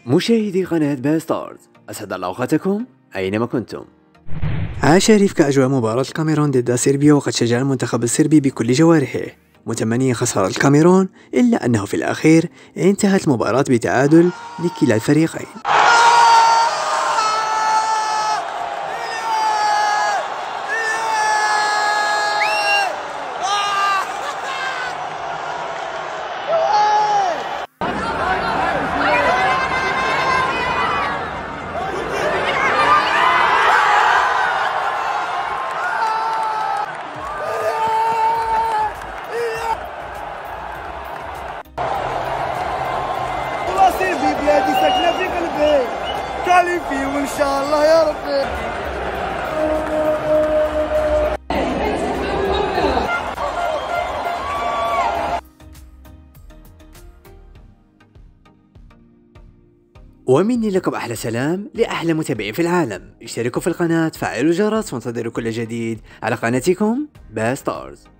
مشاهدي قناة باستارز، أسعد الله أوقاتكم أينما كنتم. عاش ريف أجواء مباراة الكاميرون ضد صربيا، وقد شجع المنتخب الصربي بكل جوارحه متمنيا خسارة الكاميرون، إلا أنه في الأخير انتهت المباراة بتعادل لكلا الفريقين. في بلادي ساكنة في قلبي، كالي فيه وإن شاء الله يا ربي. ومني لكم أحلى سلام لأحلى متابعين في العالم. اشتركوا في القناة، فعلوا الجرس، وانتظروا كل جديد على قناتكم باستارز.